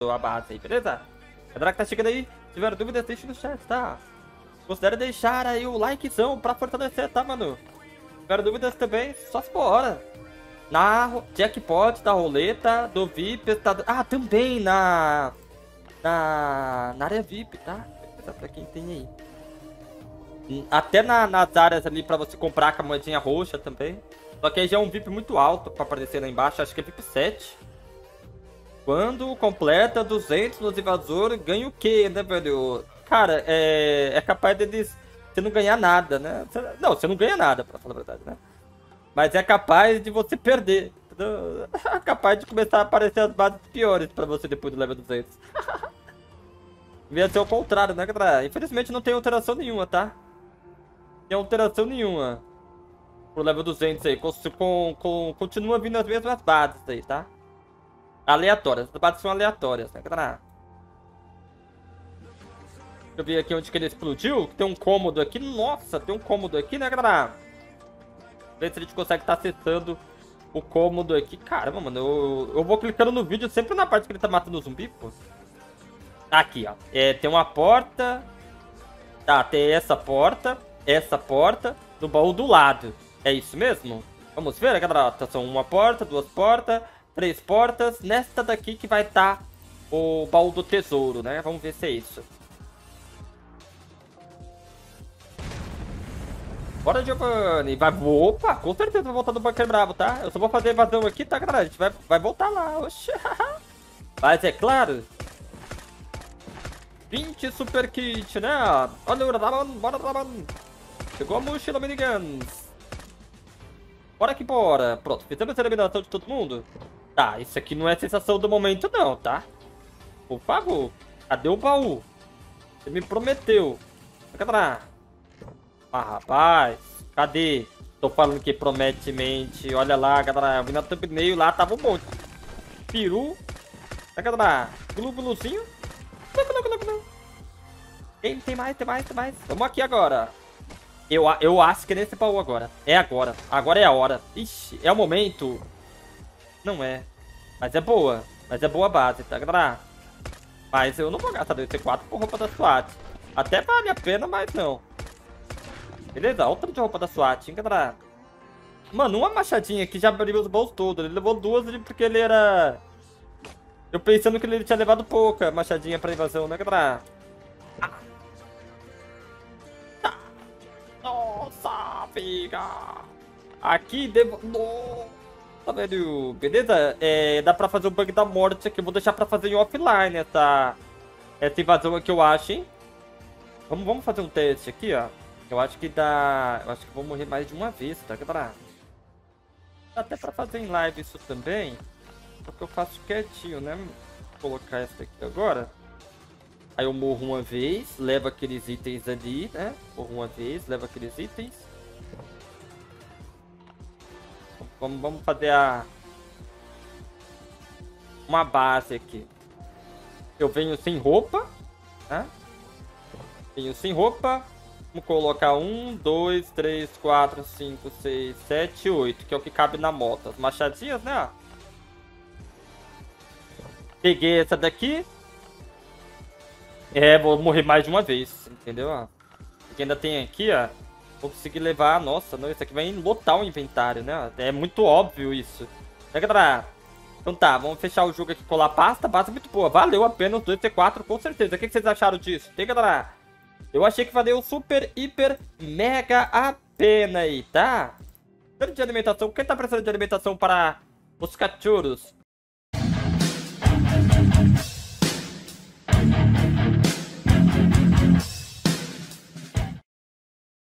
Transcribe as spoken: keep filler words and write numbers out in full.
a base aí, beleza? Galera que tá chegando aí, se tiver dúvidas, deixa no chat, tá? Considere deixar aí o likezão pra fortalecer, tá, mano? Se tiver dúvidas também, só se bora. Na jackpot da roleta, do V I P, tá... Ah, também na... Na... Na área V I P, tá? Pra quem tem aí. Até na, nas áreas ali pra você comprar com a moedinha roxa também. Só que aí já é um V I P muito alto pra aparecer lá embaixo, acho que é V I P sete. Quando completa duzentos nos invasores, ganha o quê, né, velho? Cara, é, é capaz deles... Você não ganhar nada, né? Não, você não ganha nada, pra falar a verdade, né? Mas é capaz de você perder. É capaz de começar a aparecer as bases piores pra você depois do level duzentos. Devia ser o contrário, né, galera? Infelizmente não tem alteração nenhuma, tá? Não tem alteração nenhuma pro level duzentos aí. Com, com, com, continua vindo as mesmas bases aí, tá? Aleatórias. As bases são aleatórias, né, galera? Deixa eu ver aqui onde que ele explodiu. Tem um cômodo aqui. Nossa, tem um cômodo aqui, né, galera? Ver se a gente consegue estar acessando o cômodo aqui. Caramba, mano, eu, eu vou clicando no vídeo sempre na parte que ele tá matando o zumbi, pô. Aqui, ó. É, tem uma porta. Tá, tem essa porta. Essa porta. Do baú do lado. É isso mesmo? Vamos ver, galera. São uma porta, duas portas, três portas. Nesta daqui que vai estar tá o baú do tesouro, né? Vamos ver se é isso. Bora, Giovanni. Vai... Opa, com certeza vai voltar do bunker bravo, tá? Eu só vou fazer evasão aqui, tá, galera? A gente vai, vai voltar lá. Oxi. Mas é claro... vinte super kit, né? Olha o Raman, bora, Raman. Chegou a mochila miniguns. Bora que bora. Pronto, fizemos a eliminação de todo mundo. Tá, isso aqui não é sensação do momento não, tá? Por favor. Cadê o baú? Você me prometeu. Cadê? Ah, rapaz. Cadê? Tô falando que promete mente. Olha lá, galera. Eu vi na thumbnail lá, tava um monte. Peru. Cadê? Glu gluzinho. Tem, tem mais, tem mais, tem mais. Vamos aqui agora. Eu, eu acho que é nesse baú agora. É agora. Agora é a hora. Ixi, é o momento. Não é. Mas é boa. Mas é boa a base, tá, galera? Mas eu não vou gastar dois C quatro por roupa da SWAT. Até vale a pena, mas não. Beleza? Outra de roupa da SWAT, hein, galera? Mano, uma machadinha aqui já abriu os baús todos. Ele levou duas porque ele era... Eu pensando que ele tinha levado pouca machadinha pra invasão, né, galera? Ah. Tá. Nossa, figa. Aqui devo... Nossa, velho. Beleza? É, dá pra fazer o bug da morte aqui. Eu vou deixar pra fazer em offline essa, essa invasão aqui, eu acho, hein? Vamos, vamos fazer um teste aqui, ó. Eu acho que dá... Eu acho que eu vou morrer mais de uma vez, tá, galera? Dá até pra fazer em live isso também. Porque eu faço quietinho, né? Vou colocar essa aqui agora. Aí eu morro uma vez, levo aqueles itens ali, né? Morro uma vez, levo aqueles itens. Vamos, vamos fazer a... uma base aqui. Eu venho sem roupa, né? Venho sem roupa. Vamos colocar um, dois, três, quatro, cinco, seis, sete, oito. Que é o que cabe na moto. As machadinhas, né? Peguei essa daqui. É, vou morrer mais de uma vez, entendeu? Porque ainda tem aqui, ó. Vou conseguir levar... Nossa, não, isso aqui vai lotar o inventário, né? É muito óbvio isso. Né, galera? Então tá, vamos fechar o jogo aqui, colar a pasta. Pasta muito boa. Valeu a pena os dois C quatro, com certeza. O que vocês acharam disso? Tem, galera? Eu achei que valeu super, hiper, mega a pena aí, tá? De alimentação. Quem tá precisando de alimentação para os cachorros?